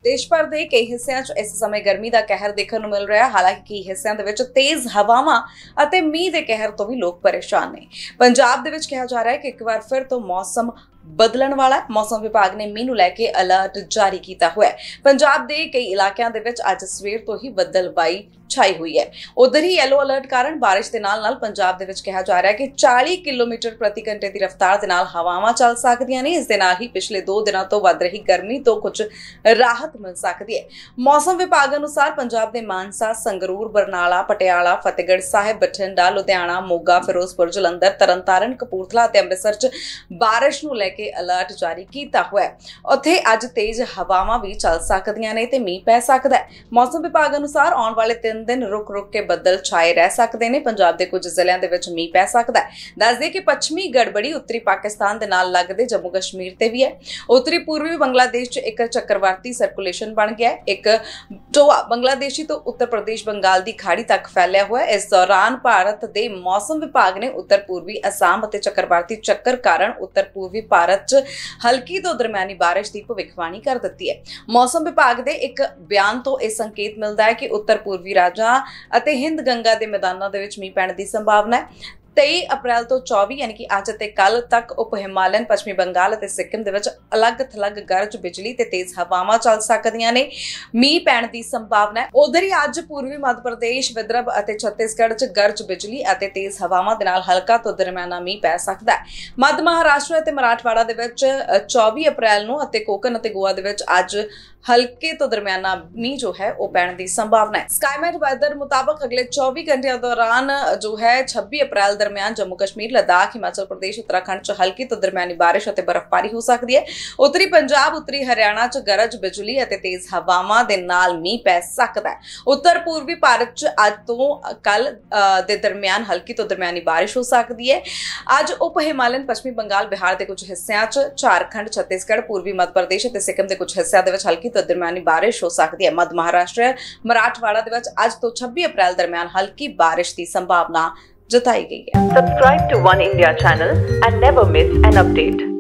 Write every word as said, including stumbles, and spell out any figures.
देश भर के कई हिस्सों च इस समय गर्मी का कहर देखने को मिल रहा है। हालांकि कई हिस्सों के तेज हवावां अते मीह के कहर तो भी लोग परेशान ने। पंजाब दे विच कहा जा रहा है कि एक बार फिर तो मौसम बदलण वाला है। मौसम विभाग ने मीह नूं लैके अलर्ट जारी किया हुआ है। पंजाब के कई इलाकों के विच अज सवेर तो ही बदलबाई छाई हुई है। उधर ही येलो अलर्ट कारण बारिश के नाल नाल पंजाब दे विच कहा जा रहा है कि चालीस किलोमीटर प्रति घंटे की रफ्तार के नाल हवावां चल सकदियां ने। इस दे नाल ही पिछले दो दिनों तो वध रही गर्मी तो कुछ राहत मिल सकती है। मौसम विभाग अनुसार पंजाब के मानसा, संगरूर, बरनाला, पटियाला, फतेहगढ़ साहिब, बठिंडा, लुधियाना, मोगा, फिरोजपुर, जलंधर, तरनतारन, कपूरथला ते अमृतसर च बारिश नूं लैके अलर्ट जारी किया हुआ है। उत्थे अज तेज हवावां भी चल सकदियां ने ते मीह पै सकदा है। मौसम विभाग अनुसार आउण वाले तीन दिन रुक रुक के बदल छाए रह सकते हैं। पंजाब के कुछ जिलों के विच मीह पै सकदा है। दस दे कि पश्चिमी गड़बड़ी उत्तरी पाकिस्तान के नाल लगदे जम्मू कश्मीर ते भी है। उत्तरी पूर्वी बांग्लादेश च एक चक्रवाती सर्कुलेशन बन गया है। एक टोआ बांग्लादेशी तो उत्तर प्रदेश बंगाल की खाड़ी तक फैलिया हुआ है। इस दौरान भारत के मौसम विभाग ने उत्तर पूर्वी असम और चक्रवाती चक्कर कारण उत्तर पूर्वी भारत च हल्की तो दरमियानी बारिश की भविष्यवाणी कर दी है। मौसम विभाग के एक बयान तो यह संकेत मिलता है कि उत्तर पूर्वी राज्यां अते हिंद गंगा के मैदानों के विच मीह पैण की संभावना है। तेईस अप्रैल तो चौबीस यानी कि अज ते कल तक उप हिमालयन पश्चिमी बंगाल और सिक्किम दे विच अलग थलग गरज बिजली ते तेज हवावां चल सकदियां ने। मीह पैण की संभावना है। उधर ही अज पूर्वी मध्य प्रदेश, विदर्भ और छत्तीसगढ़ च गरज बिजली और तेज हवावां दे नाल हल्का तो दरमियाना मीह पै सकदा है। मध्य महाराष्ट्र और मराठवाड़ा दे विच चौबीस अप्रैल नूं अते कोकन और गोवा दे विच अज हल्के तो दरमियाना मीह जो है वह पैण की संभावना है। स्काईमेट वेदर मुताबिक अगले चौबीस घंटे दौरान जो है छब्बीस अप्रैल दरमियान जम्मू कश्मीर, लद्दाख, हिमाचल प्रदेश, उत्तराखंड च हल्की तो दरमियानी बारिश और बर्फबारी हो सकती है। उत्तरी पंजाब, उत्तरी हरियाणा च गरज बिजली और तेज हवावां दे नाल मीह पै सकदा है। उत्तर पूर्वी भारत च अज तो कल दे दरमियान हल्की तो दरमियानी बारिश हो सकती है। अज उप हिमालयन पश्चिमी बंगाल, बिहार के कुछ हिस्सों च, झारखंड, छत्तीसगढ़, पूर्वी मध्य प्रदेश और सिक्किम के कुछ हिस्सों के हल्की तो दरमियानी बारिश हो सकती है। मध्य महाराष्ट्र, मराठवाड़ा दे विच अज तो छब्बीस अप्रैल दरमियान हल्की बारिश की संभावना जताई गई है। Subscribe to One India channel and never miss an update.